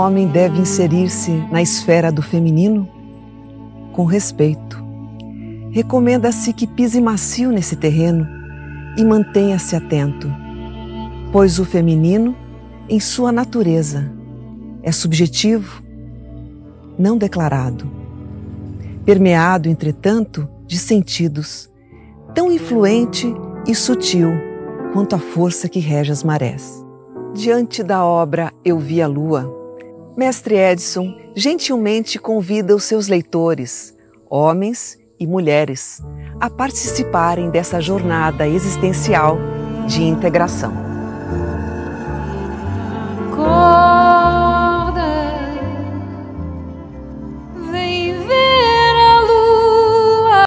homem deve inserir-se na esfera do feminino? Com respeito. Recomenda-se que pise macio nesse terreno e mantenha-se atento, pois o feminino, em sua natureza, é subjetivo, não declarado, permeado, entretanto, de sentidos, tão influente e sutil quanto a força que rege as marés. Diante da obra Eu Vi A Lua, Mestre Edson gentilmente convida os seus leitores, homens e mulheres, a participarem dessa jornada existencial de integração.